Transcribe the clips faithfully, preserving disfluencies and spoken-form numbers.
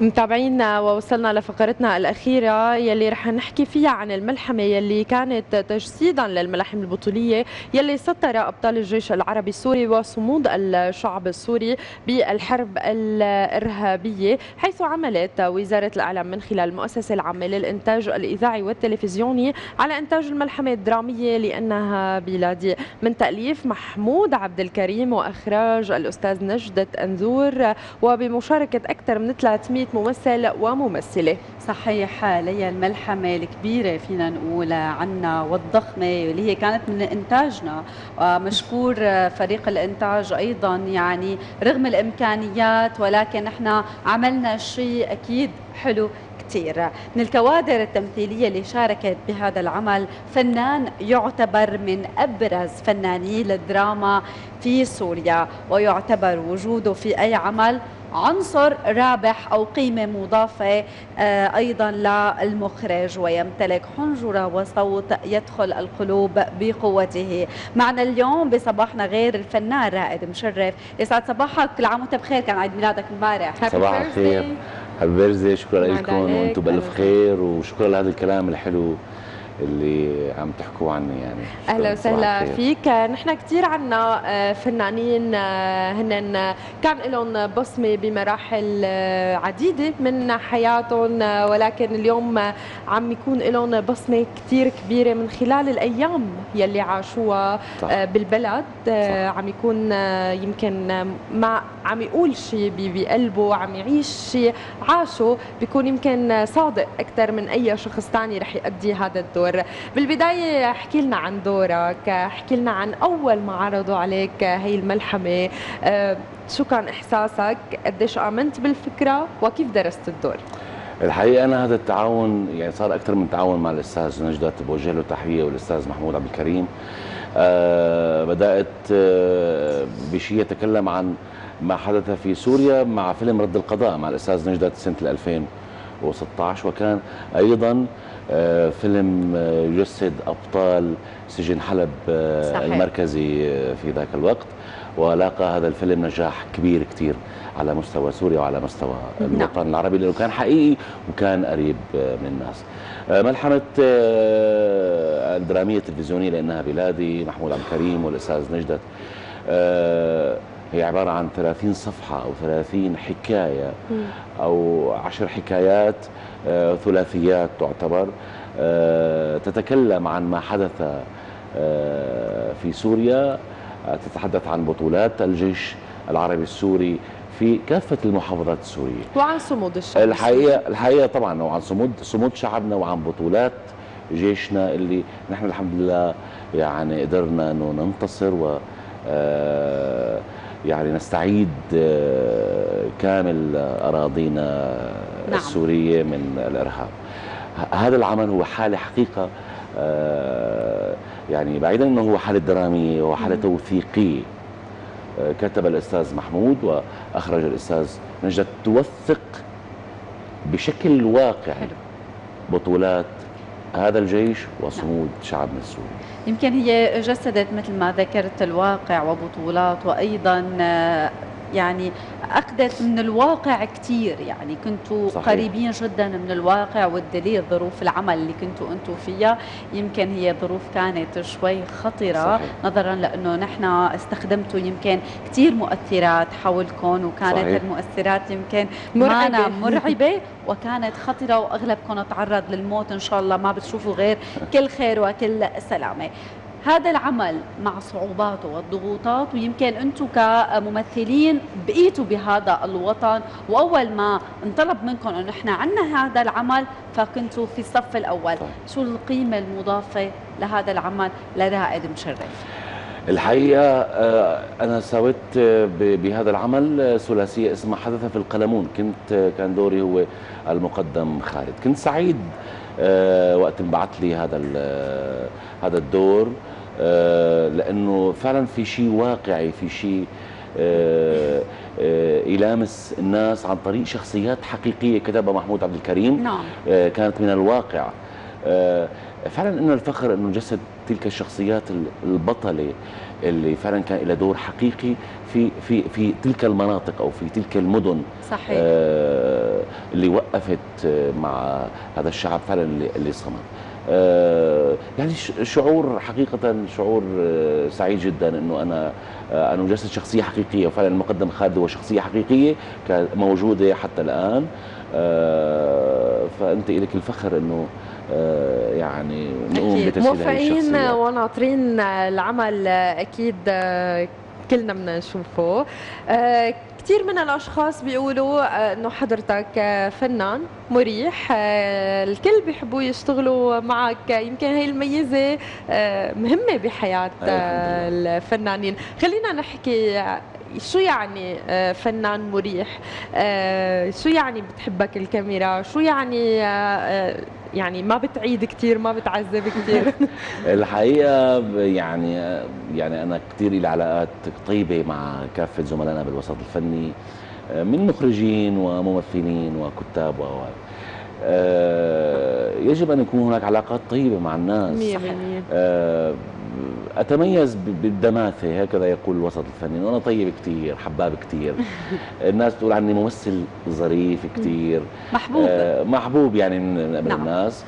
متابعينا ووصلنا لفقرتنا الأخيرة يلي رح نحكي فيها عن الملحمة يلي كانت تجسيدا للملاحم البطولية يلي سطر أبطال الجيش العربي السوري وصمود الشعب السوري بالحرب الإرهابية، حيث عملت وزارة الإعلام من خلال المؤسسة العامة للإنتاج الإذاعي والتلفزيوني على إنتاج الملحمة الدرامية لأنها بلادي، من تأليف محمود عبد الكريم وإخراج الأستاذ نجدة أنذور، وبمشاركة أكثر من ثلاثمئة ممثل وممثلة. صحيح، لي الملحمة الكبيرة فينا نقول عنا والضخمة اللي هي كانت من إنتاجنا، ومشكور فريق الإنتاج أيضا، يعني رغم الإمكانيات ولكن احنا عملنا شيء أكيد حلو كثير. من الكوادر التمثيلية اللي شاركت بهذا العمل فنان يعتبر من أبرز فناني الدراما في سوريا، ويعتبر وجوده في أي عمل عنصر رابح أو قيمة مضافة أيضا للمخرج، ويمتلك حنجرة وصوت يدخل القلوب بقوته. معنا اليوم بصباحنا غير الفنان رائد مشرف. يسعد صباحك، كل عام وانت بخير، كان عيد ميلادك امبارح. صباح الخير، هابي بيرثدي، شكرا لكم وانتم بألف خير، وشكرا لهذا الكلام الحلو اللي عم تحكوا عني. يعني اهلا وسهلا فيك. نحن كثير عنا فنانين هن كان لهم بصمه بمراحل عديده من حياتهم، ولكن اليوم عم يكون لهم بصمه كثير كبيره من خلال الايام يلي عاشوها بالبلد. صح. عم يكون يمكن ما عم يقول شيء بقلبه، عم يعيش شيء عاشه، بيكون يمكن صادق اكثر من اي شخص ثاني رح يؤدي هذا الدور. بالبداية احكي لنا عن دورك، احكي لنا عن أول ما عرضوا عليك هي الملحمة، أه شو كان إحساسك، قديش آمنت بالفكرة وكيف درست الدور؟ الحقيقة أنا هذا التعاون يعني صار أكثر من تعاون مع الأستاذ نجدة، بوجه له تحية، والأستاذ محمود عبد الكريم. أه بدأت أه بشيء يتكلم عن ما حدث في سوريا مع فيلم رد القضاء مع الأستاذ نجدة سنة ألفين وستة عشر، وكان أيضا آه فيلم يجسد أبطال سجن حلب آه صحيح. المركزي آه في ذاك الوقت، ولاقى هذا الفيلم نجاح كبير كتير على مستوى سوريا وعلى مستوى الوطن نعم. العربي، لأنه كان حقيقي وكان قريب آه من الناس. آه ملحمة آه الدرامية التلفزيونية لأنها بلادي، محمود عبد الكريم والأستاذ نجدة، آه هي عبارة عن ثلاثين صفحة أو ثلاثين حكاية أو عشر حكايات آه ثلاثيات تعتبر، آه تتكلم عن ما حدث آه في سوريا، آه تتحدث عن بطولات الجيش العربي السوري في كافة المحافظات السورية، وعن صمود الشعب الحقيقة الحقيقة طبعا، وعن صمود صمود شعبنا، وعن بطولات جيشنا اللي نحن الحمد لله يعني قدرنا انه ننتصر و آه يعني نستعيد كامل أراضينا نعم. السورية من الإرهاب. هذا العمل هو حالة حقيقة، يعني بعيدا أنه هو حالة درامية وحالة توثيقية، كتب الأستاذ محمود وأخرج الأستاذ نجدة، توثق بشكل واقعي بطولات هذا الجيش وصمود نعم. شعبنا السوري. يمكن هي جسدت مثل ما ذكرت الواقع وبطولات، وأيضا يعني أخذت من الواقع كثير، يعني كنتوا صحيح. قريبين جدا من الواقع، والدليل ظروف العمل اللي كنتوا أنتوا فيها يمكن هي ظروف كانت شوي خطرة صحيح. نظرا لأنه نحن استخدمتوا يمكن كثير مؤثرات حولكم، وكانت صحيح. المؤثرات يمكن مرعبة مرعبة وكانت خطرة، وأغلبكم تعرض للموت. إن شاء الله ما بتشوفوا غير كل خير وكل سلامة. هذا العمل مع صعوباته والضغوطات، ويمكن أنتم كممثلين بقيتوا بهذا الوطن، وأول ما انطلب منكم أنه إحنا عنا هذا العمل فكنتوا في الصف الأول. شو القيمة المضافة لهذا العمل لرائد مشرف؟ الحقيقة أنا سويت بهذا العمل ثلاثية اسمها حدث في القلمون، كنت كان دوري هو المقدم خالد. كنت سعيد وقت انبعث لي هذا هذا الدور، لأنه فعلا في شيء واقعي، في شيء يلامس الناس عن طريق شخصيات حقيقية كتبها محمود عبد الكريم نعم. كانت من الواقع. فعلا إنه الفخر إنه جسد تلك الشخصيات البطلة اللي فعلا كان لها دور حقيقي في في في تلك المناطق او في تلك المدن. صحيح. اللي وقفت مع هذا الشعب فعلا اللي, اللي صمد. يعني شعور حقيقة شعور سعيد جدا انه انا انا جسد شخصية حقيقية، وفعلا المقدم خالد هو شخصية حقيقية موجودة حتى الآن. فأنت إليك الفخر انه يعني نقوم بتسجيل هذه الشخصية. موفقين وناطرين العمل اكيد كلنا بدنا نشوفه. كثير من الاشخاص بيقولوا انه حضرتك فنان مريح، الكل بيحبوا يشتغلوا معك، يمكن هي الميزه مهمه بحياه الفنانين. خلينا نحكي شو يعني فنان مريح، شو يعني بتحبك الكاميرا، شو يعني يعني ما بتعيد كثير، ما بتعذب كثير؟ الحقيقه يعني يعني انا كثير لي علاقات طيبه مع كافه زملائنا بالوسط الفني من مخرجين وممثلين وكتاب و يجب ان يكون هناك علاقات طيبه مع الناس. مية بالمية. اتميز بالدماثه، هكذا يقول الوسط الفني، وانا طيب كثير، حباب كثير. الناس تقول عني ممثل ظريف كثير، محبوب آه محبوب يعني من قبل نعم. الناس.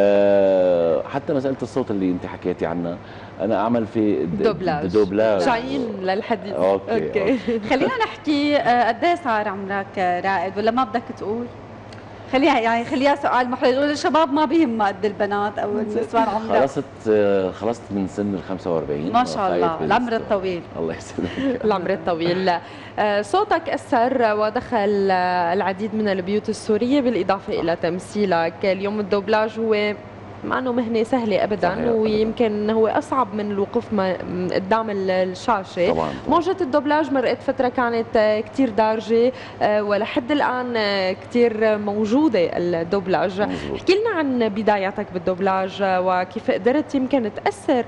آه حتى مساله الصوت اللي انت حكيتي عنها، انا اعمل في دوبلاج دوبلاج جايين للحديث. اوكي, أوكي. خلينا نحكي قد ايه صار عمرك رائد، ولا ما بدك تقول؟ خليها يعني خليها سؤال محرج، ولا الشباب ما بيهم قد البنات او النسوان عمرك؟ خلصت خلصت من سن ال خمسة وأربعين ما شاء الله، العمر الطويل. الله يسلمك. العمر الطويل. صوتك اثر ودخل العديد من البيوت السوريه بالاضافه الى تمثيلك. اليوم الدوبلاج هو ما انه مهنه سهله ابدا، ويمكن هو اصعب من الوقوف قدام الشاشه. طبعا. موجه الدوبلاج مرقت فتره كانت كثير دارجه، ولحد الان كثير موجوده الدوبلاج. احكي لنا عن بداياتك بالدوبلاج وكيف قدرت يمكن تاثر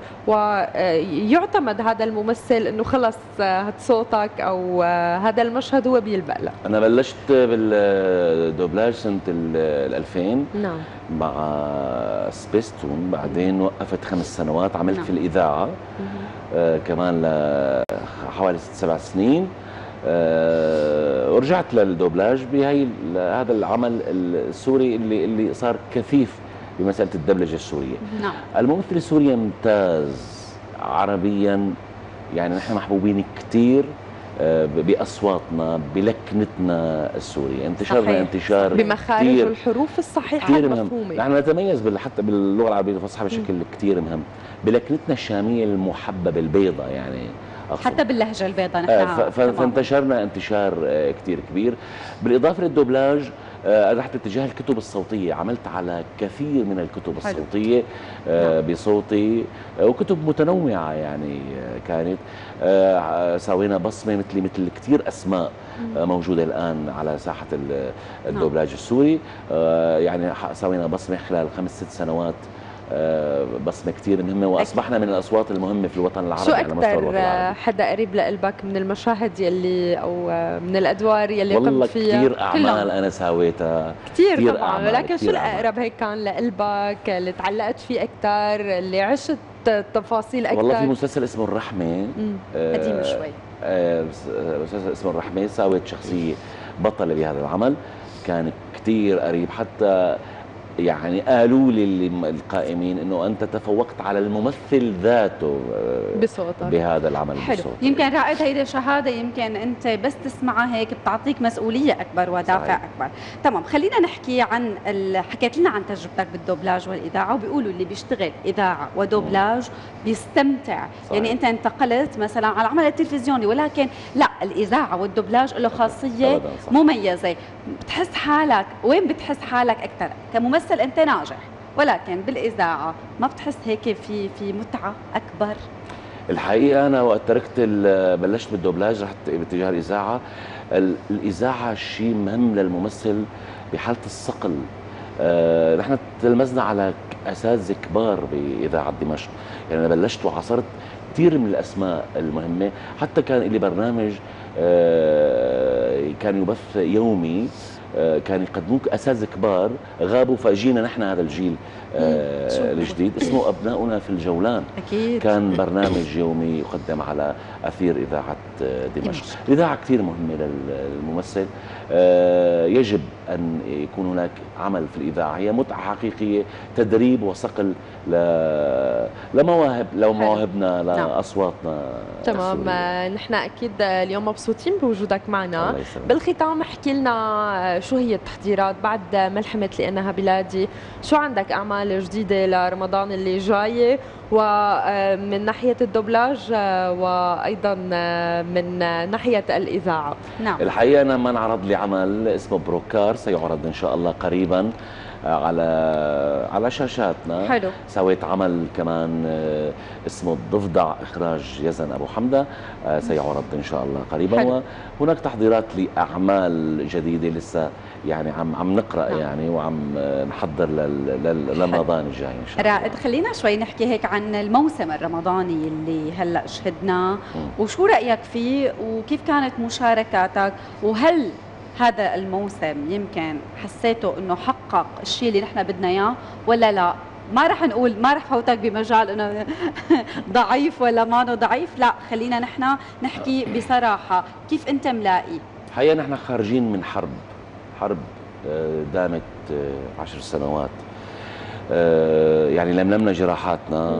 ويعتمد هذا الممثل انه خلص هذا صوتك او هذا المشهد هو بيلبق له. انا بلشت بالدوبلاج سنه ال ألفين. نعم. مع سبيستون، بعدين وقفت خمس سنوات، عملت نعم. في الإذاعة آه كمان لحوالي ست سبع سنين، آه ورجعت للدوبلاج بهي هذا العمل السوري اللي اللي صار كثيف بمسألة الدبلجة السورية. نعم. الممثل السوري ممتاز عربيا، يعني نحن محبوبين كثير بأصواتنا، بلكنتنا السورية، انتشارنا صحيح. انتشار بمخارج الحروف الصحيحة المفهومة. نحن نتميز حتى باللغة العربية الفصحى بشكل كثير مهم، بلكنتنا الشامية المحببة البيضاء يعني أقصد. حتى باللهجة البيضاء نحن آه فانتشرنا انتشار كثير كبير. بالإضافة للدوبلاج آه رحت باتجاه الكتب الصوتية، عملت على كثير من الكتب حلو. الصوتية آه نعم. بصوتي، آه وكتب متنوعة يعني آه كانت آه سوينا بصمة مثلي مثل كثير أسماء آه موجودة الآن على ساحة الدوبلاج نعم. السوري. آه يعني سوينا بصمة خلال خمس ست سنوات، بصمة كثير مهمة، وأصبحنا من الأصوات المهمة في الوطن العربي. شو أكثر حدا قريب لقلبك من المشاهد يلي أو من الأدوار يلي قمت فيها؟ والله كثير أعمال أنا ساويتها كثير طبعا، ولكن شو الأقرب هيك كان لقلبك اللي تعلقت فيه أكثر، اللي عشت تفاصيل أكثر؟ والله في مسلسل اسمه الرحمة قديم شوي، مسلسل اسمه الرحمة، ساويت شخصية بطلة بهذا العمل، كان كثير قريب. حتى يعني قالوا لي القائمين انه انت تفوقت على الممثل ذاته بصوتك بهذا العمل. حلو. بصوتك. يمكن رائد هيدي شهاده يمكن انت بس تسمعها هيك بتعطيك مسؤوليه اكبر ودافع صحيح. اكبر. تمام، خلينا نحكي عن حكيت لنا عن تجربتك بالدوبلاج والاذاعه، وبيقولوا اللي بيشتغل اذاعه ودوبلاج بيستمتع صحيح. يعني انت انتقلت مثلا على العمل التلفزيوني، ولكن لا، الاذاعه والدوبلاج له خاصيه مميزه. بتحس حالك وين؟ بتحس حالك اكثر كممثل انت ناجح، ولكن بالاذاعه ما بتحس هيك في في متعه اكبر؟ الحقيقه انا وقت تركت بلشت بالدوبلاج رحت باتجاه الاذاعه. الاذاعه شيء مهم للممثل بحاله الصقل. آه نحن تلمذنا على اساتذه كبار باذاعه دمشق، يعني انا بلشت وعاصرت كثير من الاسماء المهمه. حتى كان لي برنامج آه كان يبث يومي، كان يقدموك اساتذه كبار غابوا، فاجينا نحن هذا الجيل آه الجديد، اسمه ابناؤنا في الجولان. أكيد. كان برنامج يومي يقدم على اثير اذاعه دمشق. الاذاعه كثير مهمه للممثل، آه يجب أن يكون هناك عمل في الإذاعة، هي متعة حقيقية، تدريب وصقل ل... لمواهب لو مواهبنا لأصواتنا. تمام. نحن أكيد اليوم مبسوطين بوجودك معنا. بالختام احكي لنا شو هي التحضيرات بعد ملحمة لأنها بلادي، شو عندك أعمال جديدة لرمضان اللي جاية، ومن ناحية الدوبلاج وأيضا من ناحية الإذاعة؟ نعم. الحقيقة أنا ما انعرض لي عمل اسمه بروكار، سيعرض إن شاء الله قريبا على على شاشاتنا. حلو. سويت عمل كمان اسمه الضفدع، إخراج يزن أبو حمدة، سيعرض إن شاء الله قريبا. حلو. وهناك تحضيرات لأعمال جديدة لسه يعني عم عم نقرأ. نعم. يعني وعم نحضر لرمضان الجاي إن شاء الله. رائد. خلينا شوي نحكي هيك عن الموسم الرمضاني اللي هلأ شهدناه، وشو رأيك فيه وكيف كانت مشاركاتك، وهل هذا الموسم يمكن حسيته انه حقق الشيء اللي نحن بدنا اياه ولا لا؟ ما رح نقول، ما رح فوتك بمجال انه ضعيف ولا ما ضعيف، لا خلينا نحن نحكي بصراحه، كيف انت ملاقي؟ حقيقة نحن خارجين من حرب، حرب دامت عشر سنوات، يعني لملمنا جراحاتنا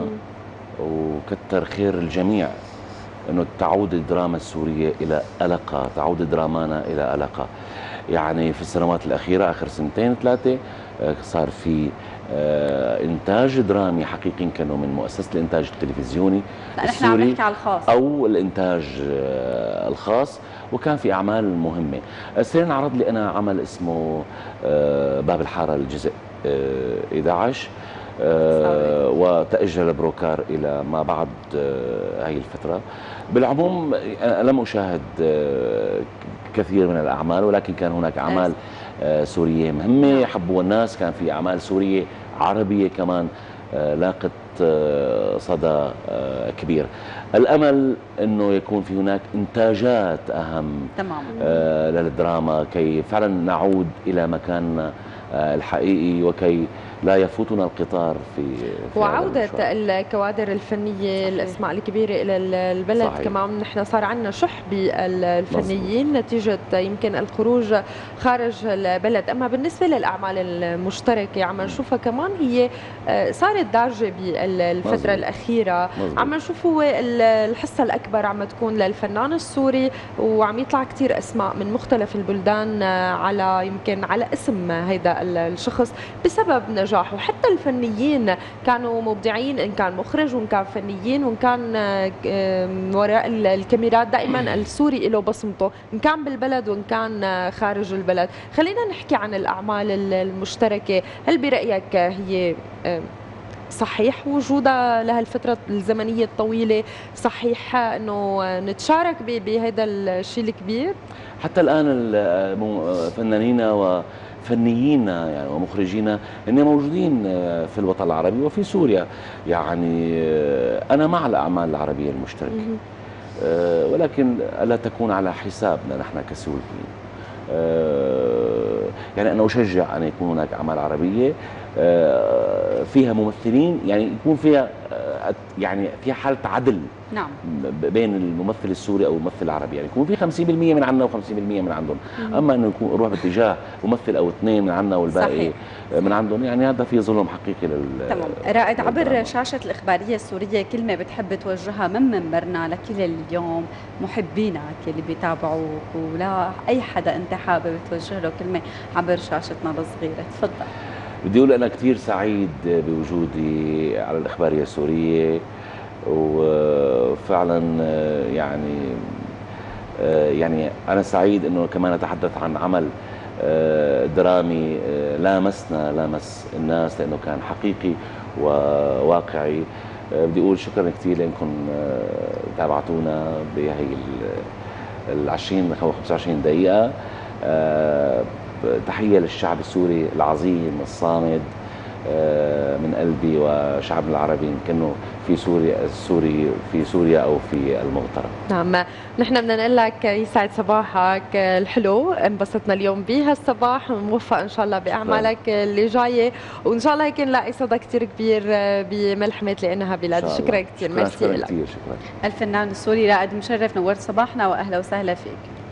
وكتر خير الجميع انه تعود الدراما السوريه الى ألقة، تعود دراmáنا الى ألقة. يعني في السنوات الاخيره، اخر سنتين ثلاثه، صار في انتاج درامي حقيقي، كانوا من مؤسسه الانتاج التلفزيوني السوري، نحن عم نحكي على الخاص او الانتاج الخاص، وكان في اعمال مهمه. السنه عرض لي انا عمل اسمه باب الحاره الجزء إحدى عشر، آه وتأجل بروكار إلى ما بعد آه هاي الفترة. بالعموم أنا لم أشاهد آه كثير من الأعمال، ولكن كان هناك أعمال آه سورية مهمة حبوا الناس، كان في أعمال سورية عربية كمان آه لاقت آه صدى آه كبير. الأمل أنه يكون في هناك إنتاجات أهم تمام آه للدراما، كي فعلا نعود إلى مكاننا آه الحقيقي، وكي لا يفوتنا القطار في, في وعودة الكوادر الفنية، الأسماء الكبيرة إلى البلد. صحيح. كمان نحن صار عندنا شح بالفنيين نتيجة يمكن الخروج خارج البلد. أما بالنسبة للأعمال المشتركة عم نشوفها كمان هي صارت دارجة بالفترة مزبوط. الأخيرة مزبوط. عم نشوف هو الحصة الأكبر عم تكون للفنان السوري، وعم يطلع كتير أسماء من مختلف البلدان على يمكن على اسم هيدا الشخص بسبب نجاح. وحتى الفنيين كانوا مبدعين، ان كان مخرج وان كان فنيين وان كان وراء الكاميرات، دائما السوري له بصمته ان كان بالبلد وان كان خارج البلد. خلينا نحكي عن الاعمال المشتركه، هل برايك هي صحيح وجودها لهالفتره الزمنيه الطويله؟ صحيح انه نتشارك بهذا الشيء الكبير؟ حتى الان فنانينا و فنيينا يعني ومخرجينا ان موجودين في الوطن العربي وفي سوريا. يعني انا مع الاعمال العربيه المشتركه، ولكن الا تكون على حسابنا نحن كسوريين. يعني انا اشجع ان يكون هناك اعمال عربيه فيها ممثلين، يعني يكون فيها يعني فيها حاله عدل. نعم. بين الممثل السوري او الممثل العربي، يعني يكون في خمسين بالمئة من عندنا وخمسين بالمئة من عندهم. مم. اما انه يكون نروح باتجاه ممثل او اثنين من عندنا والباقي صحيح. من عندهم، يعني هذا في ظلم حقيقي لل تمام. رائد، عبر شاشه الاخباريه السوريه كلمه بتحب توجهها من منبرنا لكل اليوم محبينك اللي بيتابعوك، ولا اي حدا انت حابب توجه له كلمه عبر شاشتنا الصغيره؟ تفضل. بدي اقول انا كثير سعيد بوجودي على الاخباريه السوريه، وفعلا يعني يعني انا سعيد انه كمان اتحدث عن عمل درامي لامسنا لامس الناس لانه كان حقيقي وواقعي. بدي اقول شكرا كثير لانكم تابعتونا بهي ال عشرين خمسة وعشرين دقيقه. تحيه للشعب السوري العظيم الصامد من قلبي، وشعبنا العربي كأنه في سوريا السوري في سوريا او في المغترب. نعم، نحن بدنا نقول لك يسعد صباحك الحلو، انبسطنا اليوم بهالصباح، موفق ان شاء الله باعمالك اللي جايه، وان شاء الله هيك نلاقي صدى كثير كبير بملحمه لانها بلادي. شكرا كثير. ميرسي لك. شكرا كثير. شكرا. الفنان السوري رائد مشرف، نورت صباحنا واهلا وسهلا فيك.